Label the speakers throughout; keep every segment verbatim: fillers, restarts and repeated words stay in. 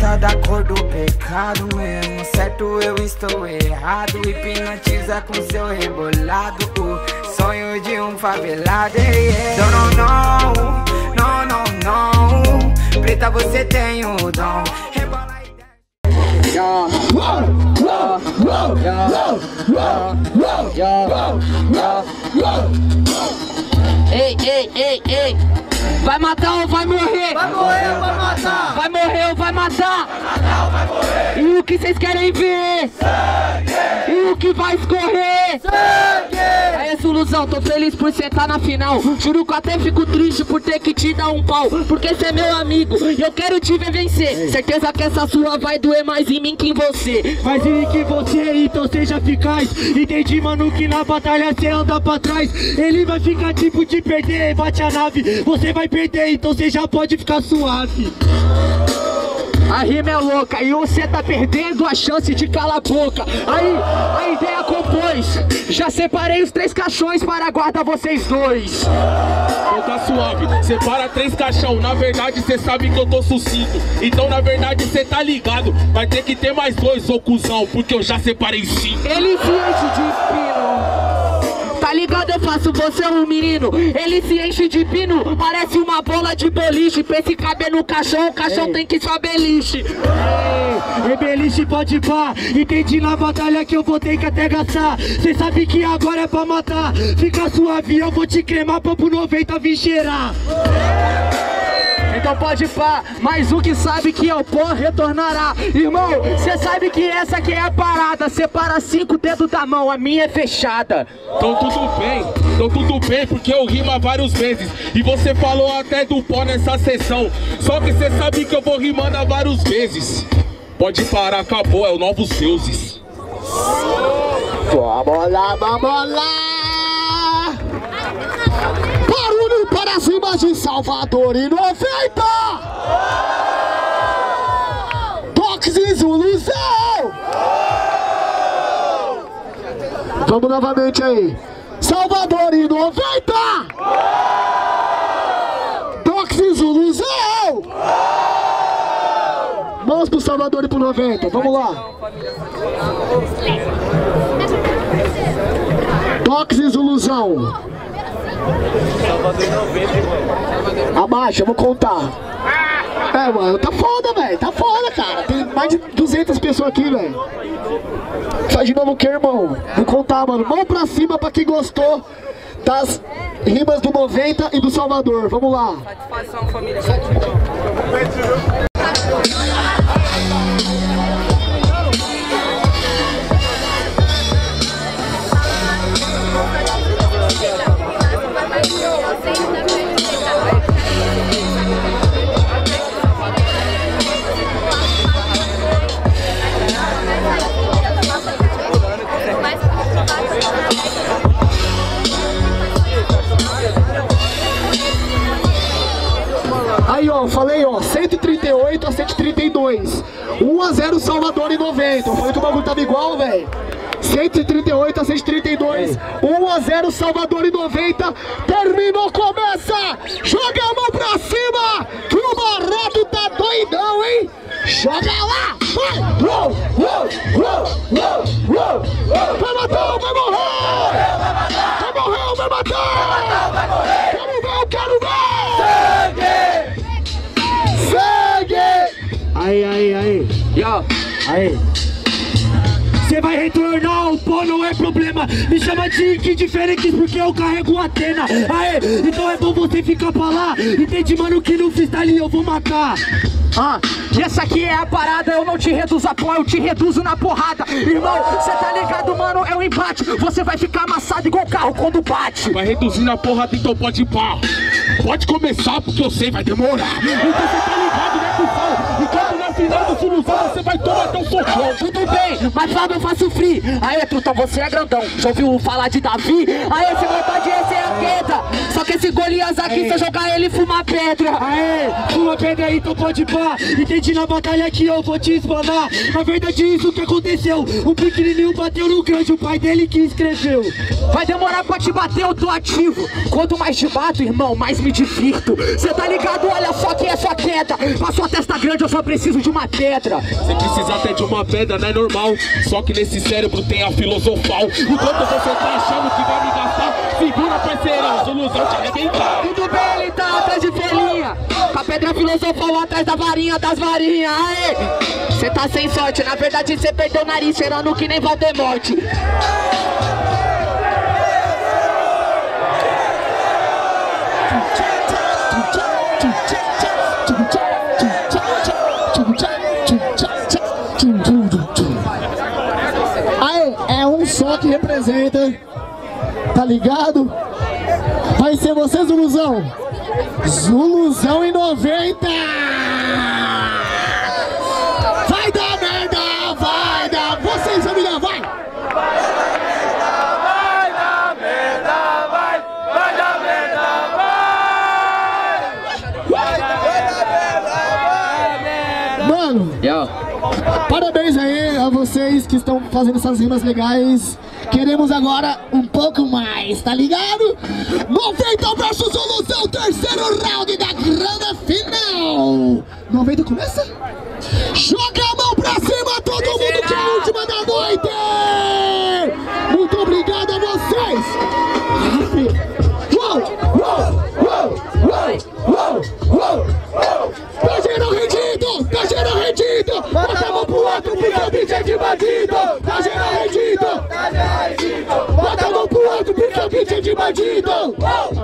Speaker 1: preta da cor do pecado mesmo. Certo, eu estou errado. Hipnotiza com seu rebolado o sonho de um favelado. Yeah. Don't know, não, não, não. Preta, você tem o dom. Rebola a ideia.
Speaker 2: Yo, yo, yo, yo, yo. Ei, ei, ei, ei. Vai matar ou vai morrer?
Speaker 3: Vai morrer ou vai matar?
Speaker 2: Vai morrer ou vai matar?
Speaker 3: Vai matar ou vai morrer?
Speaker 2: E o que vocês querem ver?
Speaker 3: Sangue!
Speaker 2: E o que vai escorrer?
Speaker 3: Sangue!
Speaker 2: Aí, Zuluzão, tô feliz por você tá na final. Juro que eu até fico triste por ter que te dar um pau, porque você é meu amigo e eu quero te ver vencer. Certeza que essa sua vai doer mais em mim que em você.
Speaker 4: Mas em que você, então seja eficaz. Entendi, mano, que na batalha cê anda pra trás. Ele vai ficar tipo de perder, bate a nave. Você vai perder, então cê já pode ficar suave.
Speaker 2: A rima é louca e você tá perdendo a chance de calar a boca. Aí, a ideia compôs. Já separei os três caixões para guardar vocês dois.
Speaker 5: Então tá suave, separa três caixão. Na verdade cê sabe que eu tô sucinto. Então na verdade cê tá ligado. Vai ter que ter mais dois, ô cuzão, porque eu já separei cinco.
Speaker 2: Ele se enche de pino. Tá ligado, eu faço você um menino. Ele se enche de pino, parece uma bola de boliche. Pra esse caber no caixão, o caixão Ei. tem que só beliche.
Speaker 4: Ei, beliche pode pá. Entendi na batalha que eu vou ter que até gastar. Cê sabe que agora é pra matar. Fica suave, eu vou te cremar pra pro noventa vir cheirar.
Speaker 2: Então pode pá, mas o que sabe que eu pó retornará. Irmão, cê sabe que essa aqui é a parada. Separa cinco dedos da mão, a minha é fechada.
Speaker 5: Então tudo bem, então tudo bem, porque eu rimo há vários meses. E você falou até do pó nessa sessão. Só que cê sabe que eu vou rimando há vários meses. Pode parar, acabou, é o Novos Deuses.
Speaker 3: Vamos lá, vamos lá. Barulho para as rimas de Salvador e noventa. Toques e Zuluzão. Vamos novamente aí. Salvador e noventa. Toques e Zuluzão. Mãos pro Salvador e pro noventa. Vamos lá. Toques e Zuluzão. Abaixa, eu vou contar. É, mano, tá foda, velho. Tá foda, cara. Tem mais de duzentas pessoas aqui, velho. Faz de novo o que, irmão? Vou contar, mano. Mão pra cima pra quem gostou das rimas do noventa e do Salvador. Vamos lá.
Speaker 2: Satisfação, família.
Speaker 3: Aí, ó, falei, ó, cento e trinta e oito a cento e trinta e dois. um a zero Salvador e noventa. Eu falei que o bagulho tava igual, velho. cento e trinta e oito a cento e trinta e dois. um a zero Salvador e noventa. Terminou, começa. Joga a mão pra cima, que o Barreto tá doidão, hein? Joga lá. Vai. Uou, uou, uou, uou, uou. Vai matar ou vai morrer? Vai morrer ou vai matar? Vai morrer. Quero ver, eu quero ver. Sangue. Sangue.
Speaker 4: Aí, aí, aí.
Speaker 2: Yo.
Speaker 4: Aí. Você vai retornar, o pó não é problema. Me chama de que diferente porque eu carrego a Atena. Aê, então é bom você ficar pra lá. Entende, mano, que no freestyle eu vou matar.
Speaker 2: Ah, e essa aqui é a parada, eu não te reduzo a pó, eu te reduzo na porrada. Irmão, cê tá ligado, mano, é um embate. Você vai ficar amassado igual carro quando bate.
Speaker 5: Vai reduzir na porrada, então pode ir pá. Pode começar, porque eu sei, vai demorar.
Speaker 2: Então cê tá ligado, né, cuzão? Enquanto na final do Zuluzão você vai tomar teu socão. Tudo bem, mas Fábio eu faço free. Aê, Trutão, você é grandão. Já ouviu falar de Davi? Aê, se vontade esse é a queda. Só que esse Golias aqui, se eu jogar ele, fuma pedra.
Speaker 4: Aê, fuma pedra aí, então pode pá. Entendi na batalha que eu vou te espanar. Na verdade isso que aconteceu. O pequenininho bateu no grande, o pai dele que escreveu.
Speaker 2: Vai demorar pra te bater, eu tô ativo. Quanto mais te bato, irmão, mais me divirto. Cê tá ligado, olha só que é sua queda. Pra sua testa grande eu só preciso de uma teta. pedra.
Speaker 5: Você precisa até de uma pedra, não é normal. Só que nesse cérebro tem a filosofal. Enquanto você tá achando que vai me gastar, segura, parceirão, Zuluzão te arrebentar.
Speaker 2: Tudo bem, ele tá atrás de folhinha, com a pedra filosofal atrás da varinha das varinhas. Aê! Você tá sem sorte, na verdade você perdeu o nariz, cheirando que nem Voldemort.
Speaker 3: Aí, é um só que representa, tá ligado? Vai ser você, Zuluzão. Zuluzão em noventa. Vai dar merda, vai dar. Vocês, família, vai.
Speaker 1: Vai dar merda, vai, vai dar merda, vai. Vai dar merda, vai.
Speaker 3: Mano, parabéns aí a vocês que estão fazendo essas rimas legais. Queremos agora um pouco mais, tá ligado? noventa versus Zuluzão, terceiro round da grande final. noventa começa? Joga a mão pra cima, todo mundo, que é a última da noite. Muito obrigado a vocês. Uou, uou, uou, uou, uou, uou, uou. Tá geral rendido, tá geral rendido. Bota a mão pro outro porque o bicho é de bandido. Tá geral rendido, tá geral rendido. Bota a mão pro outro porque o bicho é de bandido.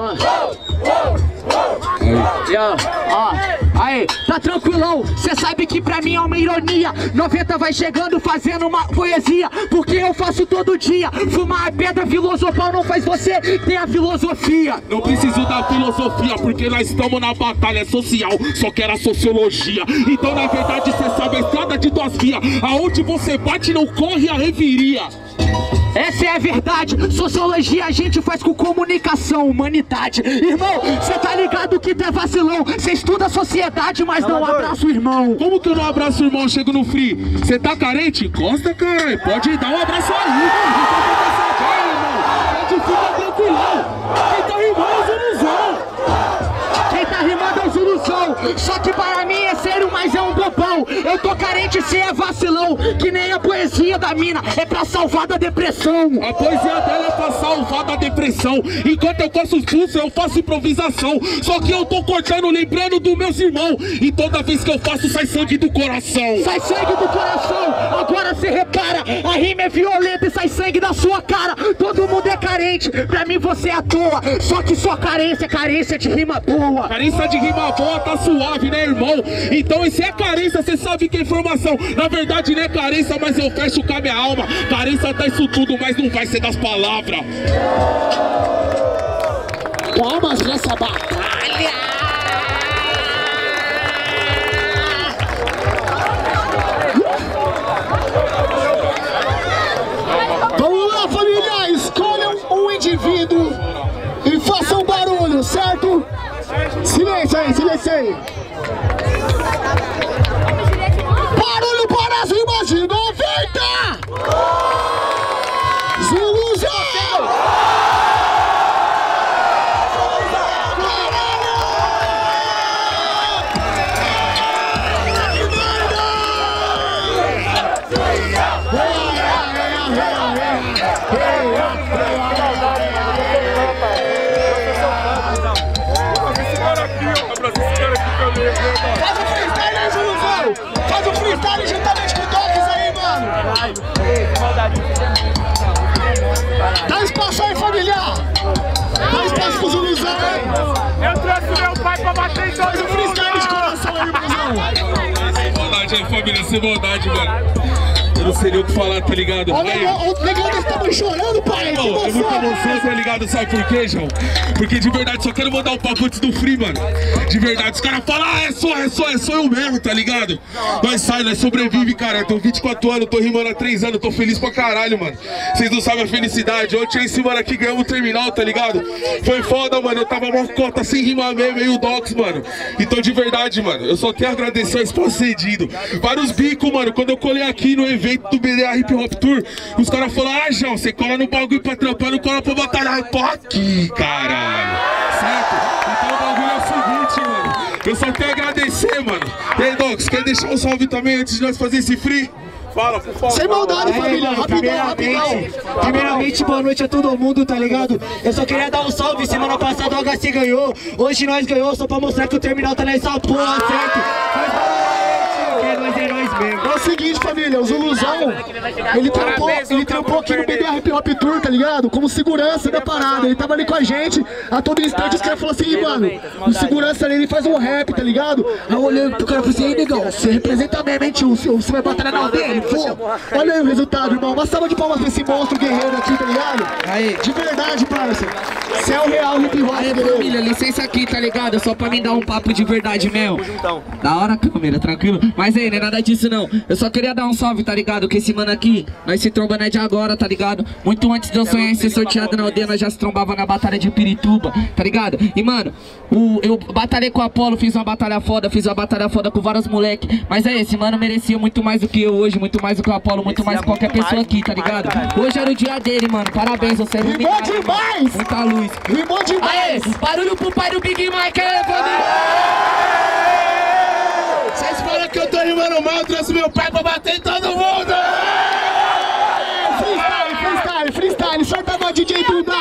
Speaker 2: Ó, aí, tá tranquilão, cê sabe que pra mim é uma ironia. noventa vai chegando fazendo uma poesia, porque eu faço todo dia. Fumar a pedra filosofal não faz você ter a filosofia.
Speaker 5: Não preciso da filosofia, porque nós estamos na batalha social, só que era sociologia. Então na verdade cê sabe a estrada de duas vias, aonde você bate não corre a reviria.
Speaker 2: Essa é a verdade, sociologia a gente faz com comunicação, humanidade. Irmão, cê tá ligado que tu é vacilão. Cê estuda a sociedade, mas não abraça o irmão.
Speaker 5: Como que eu não abraço o irmão, chego no free? Cê tá carente? Encosta, caralho, pode dar um abraço aí. Pode ficar tranquilão. Quem tá rimando é o Zuluzão.
Speaker 2: Quem tá rimando é o Zuluzão. Só que para mim é sério, mas é um bobão. Eu tô carente, cê é vacilão. Que nem a poesia da mina, é pra salvar da depressão.
Speaker 5: A poesia dela é pra salvar da depressão. Enquanto eu coço os pulsos, eu faço improvisação. Só que eu tô cortando, lembrando dos meus irmãos. E toda vez que eu faço, sai sangue do coração.
Speaker 2: Sai sangue do coração, agora cê repara. A rima é violenta e sai sangue da sua cara. Todo mundo é carente, pra mim você é à toa. Só que sua carência é carência de rima boa.
Speaker 5: Carência de rima boa tá suave, né, irmão? Então esse é carência, cê sabe que é informação. Na verdade não é carência, mas eu fecho com a minha alma. Carência tá isso tudo, mas não vai ser das palavras.
Speaker 3: Palmas nessa batalha. Vamos lá, família, escolham um indivíduo e façam barulho, certo? Silêncio aí, silêncio aí. Barulho para as rimas de noventa! Zuluzão! Faz o freestyle aí, Zuluzão! Faz o freestyle juntamente com o Docs aí, mano! Dá espaço aí, familiar! Dá espaço pro Zuluzão aí!
Speaker 1: Eu trouxe meu pai pra bater em todo
Speaker 3: Faz o freestyle de coração aí, irmãozão!
Speaker 5: Sem maldade aí, família, sem maldade, mano. Eu não sei nem o que falar, tá ligado?
Speaker 3: Olha, o negão desse tamanho chorando, pai!
Speaker 5: Pô, é muita emoção, tá ligado? Sabe por quê, João? Porque de verdade, só quero mandar um papo antes do free, mano. De verdade, os caras falam, ah, é só, é só, é só eu mesmo, tá ligado? Nós sai, nós sobrevive, cara. Eu tenho vinte e quatro anos, tô rimando há três anos, tô feliz pra caralho, mano. Vocês não sabem a felicidade. Ontem esse mano aqui ganhamos o terminal, tá ligado? Foi foda, mano. Eu tava uma cota sem rimar mesmo, e o Docs, mano. Então, de verdade, mano, eu só quero agradecer o espaço cedido. Vários bicos, mano. Quando eu colei aqui no evento do B D A Hip Hop Tour, os caras falaram, ah, João, você cola no bagulho pra trampar, não cola pra batalhar. Tô aqui, caralho. Certo? Então o bagulho é o seguinte, mano. Eu só quero agradecer, mano. E aí, Dox, quer deixar um salve também antes de nós fazer esse free? Fala, por favor.
Speaker 3: Sem maldade, família, rapidão,
Speaker 4: Primeiramente,
Speaker 3: rapidão.
Speaker 4: primeiramente, boa noite a todo mundo, tá ligado? Eu só queria dar um salve, semana passada o H C ganhou, hoje nós ganhou, só pra mostrar que o terminal tá nessa porra, certo? Mas porque nós é nós mesmo.
Speaker 3: É o seguinte, família, o Zuluzão, ele trampou, ele trampou aqui no B D R Hip Hop Tour, tá ligado? Como segurança da parada, ele tava ali com a gente, a todo instante os caras falaram assim, mano, o segurança ali, ele faz um rap, tá ligado? Aí eu olhei pro cara e falei assim, ei, negão, você representa mesmo, hein, tio? Você vai batalhar na aldeia? Ele falou, olha aí o resultado, irmão, uma salva de palmas pra esse monstro guerreiro aqui, tá ligado?
Speaker 2: Aí.
Speaker 3: De verdade, parça, você é o real hip hop,
Speaker 2: Aí,
Speaker 3: guerreiro.
Speaker 2: família, licença aqui, tá ligado? Só pra mim dar um papo de verdade mesmo. Da hora, câmera, tranquilo. Mas aí, não é nada disso não. Eu só queria dar um salve, tá ligado? Que esse mano aqui, nós se trombando é de agora, tá ligado? Muito antes de eu sonhar em ser sorteado na aldeia, nós já se trombava na batalha de Pirituba, tá ligado? E mano, o, eu batalhei com o Apolo, fiz uma batalha foda, fiz uma batalha foda com vários moleque. Mas aí, esse mano merecia muito mais do que eu hoje, muito mais do que o Apolo, muito mais do que qualquer pessoa aqui, tá ligado? Hoje era o dia dele, mano. Parabéns, você é
Speaker 3: Rimou
Speaker 2: iluminado,
Speaker 3: demais!
Speaker 2: mano. Muita luz.
Speaker 3: Rimou
Speaker 2: Aê,
Speaker 3: demais!
Speaker 2: barulho pro pai do Big Mike, aí, família!
Speaker 5: Vocês falam que eu tô rimando mal, eu trouxe meu pai pra bater em todo mundo!
Speaker 3: Freestyle, freestyle, freestyle, solta a D J Duda!